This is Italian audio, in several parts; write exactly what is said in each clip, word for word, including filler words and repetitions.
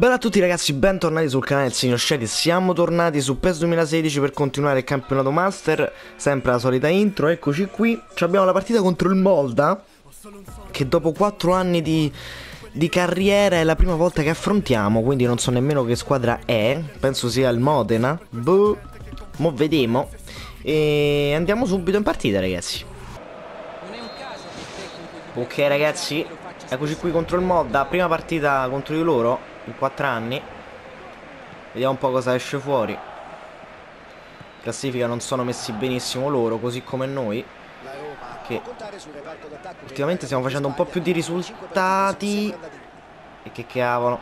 Bella a tutti ragazzi, bentornati sul canale del Signor Shady. Siamo tornati su PES duemilasedici per continuare il campionato Master. Sempre la solita intro, eccoci qui. Abbiamo la partita contro il Molda, che dopo quattro anni di, di carriera è la prima volta che affrontiamo. Quindi non so nemmeno che squadra è. Penso sia il Modena. Boh, mo vedremo. E andiamo subito in partita ragazzi. Ok ragazzi, eccoci qui contro il Molda. Prima partita contro di loro in quattro anni. Vediamo un po' cosa esce fuori. Classifica non sono messi benissimo loro, così come noi, che ultimamente stiamo facendo un po' più di risultati. E che cavolo.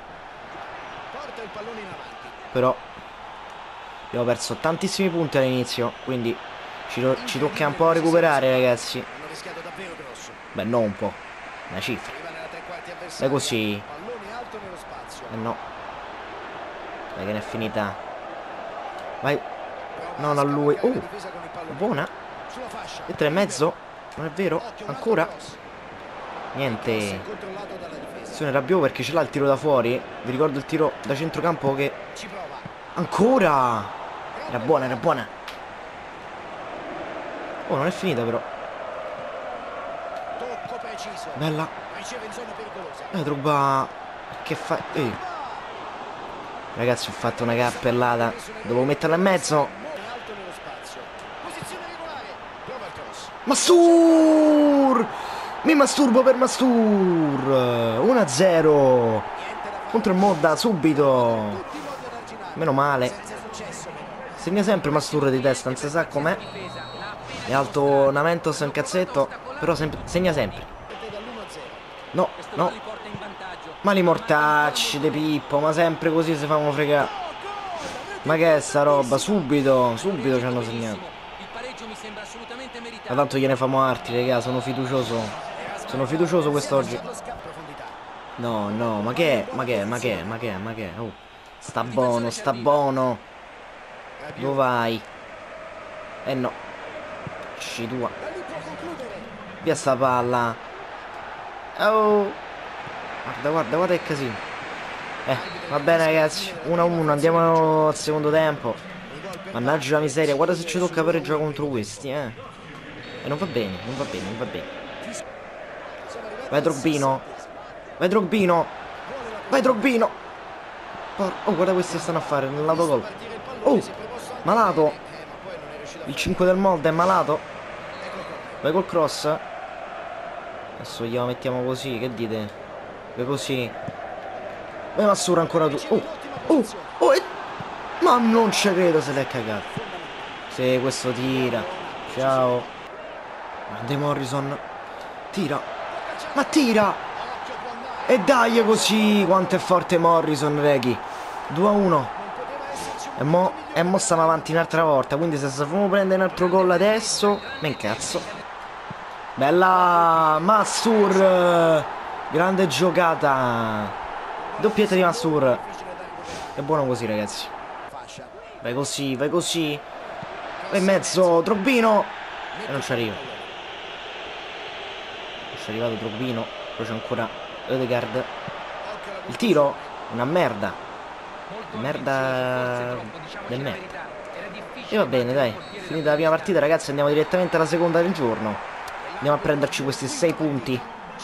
Però abbiamo perso tantissimi punti all'inizio, quindi ci, ci tocca un po' recuperare ragazzi. Beh, non un po', una cifra. È così. Eh no. Dai che ne è finita. Vai. Non a lui. Oh, buona. E tre e mezzo. Non è vero? Ancora? Niente. Azione Rabiot perché ce l'ha il tiro da fuori. Vi ricordo il tiro da centrocampo che... Ancora. Era buona, era buona. Oh, non è finita però. Bella. Eh, Drogba. Che fa... Eh. Ragazzi, ho fatto una cappellata. Devo metterla in mezzo. Mastur! Mi masturbo per Mastur. uno a zero contro il Modda subito. Meno male. Segna sempre Mastur di testa, non si sa com'è. È alto Namentos in cazzetto, però sem segna sempre. No, no. Ma li mortacci de Pippo, ma sempre così si fanno fregare. Ma che è sta roba? Subito, subito ci hanno segnato. Ma tanto gliene famo arti, raga, sono fiducioso. Sono fiducioso quest'oggi. No, no, ma che è? Ma che è? Ma che è? Ma che è? Ma che è? Oh, sta buono, sta buono. Dove vai? Eh no. Ci tua. Via sta palla. Oh. Guarda, guarda, guarda che casino. Eh, va bene ragazzi, uno a uno, andiamo al secondo tempo. Mannaggia la miseria, guarda se ci tocca per giocare contro questi, eh. E non va bene, non va bene, non va bene. Vai Drogbino. Vai Drogbino. Vai Drogbino. Oh, guarda questi stanno a fare nell'autogol. Oh, malato. Il cinque del Molde è malato. Vai col cross. Adesso glielo mettiamo così, che dite? Così. Ma Mastur ancora tu. Oh, oh, oh, e... Ma non ci credo se l'è cagato. Sì, questo tira. Ciao. Grande Morrison. Tira. Ma tira. E dai così. Quanto è forte Morrison, Reghi. due a uno. E mo, e mo stiamo avanti un'altra volta. Quindi se sappiamo prendere un altro gol adesso, me incazzo. Bella Mastur. Grande giocata. Doppietta di Mastur. È buono così ragazzi. Vai così, vai così. Vai in mezzo, Drogbino. E non ci arriva. Non ci è arrivato Drogbino. Poi c'è ancora Ødegaard. Il tiro, una merda. Merda del merda. E va bene dai. Finita la prima partita ragazzi, andiamo direttamente alla seconda del giorno. Andiamo a prenderci questi sei punti.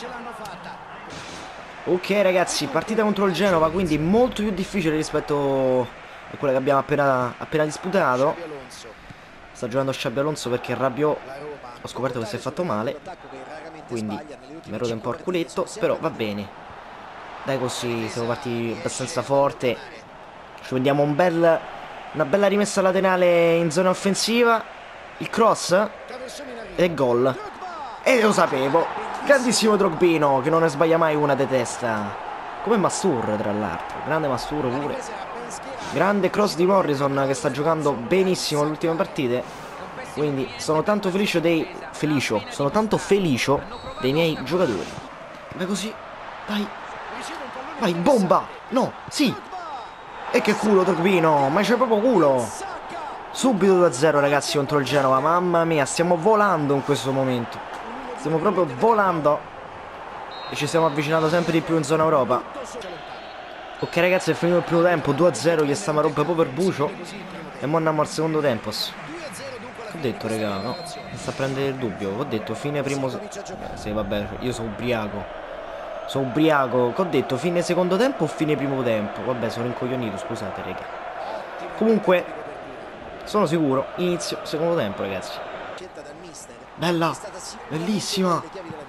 Ok ragazzi, partita contro il Genova, quindi molto più difficile rispetto a quella che abbiamo appena, appena disputato. Sta giocando Xabi Alonso perché Rabiot ho scoperto che si è fatto male, quindi mi ero un po' al culetto, però va bene. Dai così, siamo partiti abbastanza forte. Ci vediamo un bel, una bella rimessa laterale in zona offensiva. Il cross e gol. E lo sapevo. Grandissimo Drogbino che non ne sbaglia mai una di testa. Come Mastur tra l'altro. Grande Mastur pure. Grande cross di Morrison che sta giocando benissimo le ultime partite. Quindi sono tanto felice dei... Felicio. Sono tanto felice dei miei giocatori. Vai così. Vai. Vai, bomba. No, sì. E che culo Drogbino. Ma c'è proprio culo. Subito due a zero ragazzi contro il Genova. Mamma mia, stiamo volando in questo momento. Stiamo proprio volando. E ci stiamo avvicinando sempre di più in zona Europa. Ok ragazzi, è finito il primo tempo, due a zero, gli stiamo a rompere proprio per bucio. E mo andiamo al secondo tempo. Ho detto raga, no? Mi sta a prendere il dubbio. Ho detto fine primo... Eh, sì vabbè, io sono ubriaco. Sono ubriaco. Che ho detto fine secondo tempo o fine primo tempo? Vabbè, sono incoglionito, scusate raga. Comunque, sono sicuro, inizio secondo tempo ragazzi. Bella, bellissima.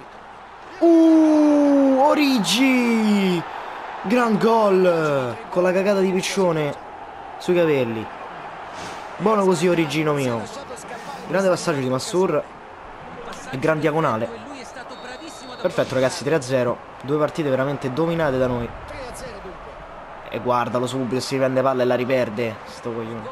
Uh, Origi! Gran gol! Con la cagata di Piccione sui capelli. Buono così Origino mio. Grande passaggio di Massur. E gran diagonale. Perfetto ragazzi, tre a zero. Due partite veramente dominate da noi. E guardalo subito, si prende palla e la riperde. Sto coglione.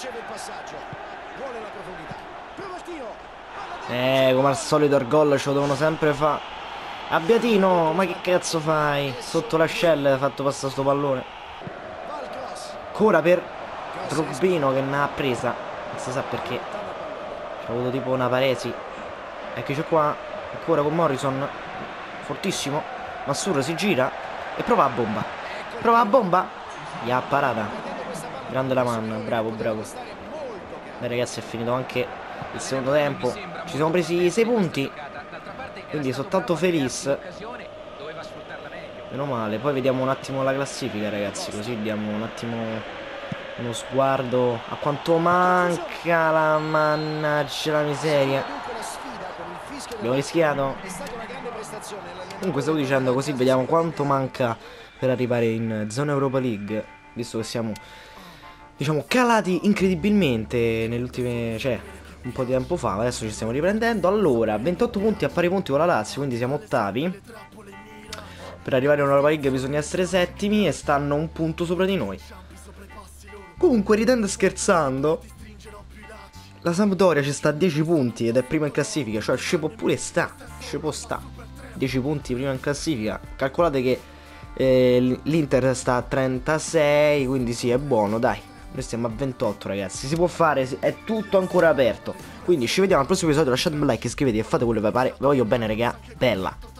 Eh, come al solito il gol ce lo devono sempre fare. Abbiatino, ma che cazzo fai? Sotto l'ascella hai fatto passare sto pallone. Ancora per Rubino che ne ha presa. Non si sa perché. C'ha avuto tipo una paresi. Eccoci qua. Ancora con Morrison. Fortissimo. Massur si gira e prova a bomba. Prova a bomba. Gli ha parata. Grande la manna. Bravo, bravo. Dai ragazzi, è finito anche il secondo tempo. Ci siamo presi sei punti. Quindi sono tanto felice. Meno male. Poi vediamo un attimo la classifica ragazzi. Così diamo un attimo uno sguardo a quanto manca. La mannaggia la miseria. Abbiamo rischiato. Comunque stavo dicendo, così vediamo quanto manca per arrivare in zona Europa League. Visto che siamo, diciamo, calati incredibilmente nelle ultime, cioè un po' di tempo fa. Adesso ci stiamo riprendendo. Allora, ventotto punti a pari punti con la Lazio, quindi siamo ottavi. Per arrivare in Europa League bisogna essere settimi e stanno un punto sopra di noi. Comunque, ridendo e scherzando, la Sampdoria ci sta a dieci punti ed è prima in classifica. Cioè ci può pure sta, ci può sta dieci punti prima in classifica. Calcolate che eh, l'Inter sta a trentasei, quindi sì, è buono, dai. Noi stiamo a ventotto ragazzi, si può fare, è tutto ancora aperto. Quindi ci vediamo al prossimo episodio, lasciate un like, iscrivetevi e fate quello che vi pare. Vi voglio bene raga, bella.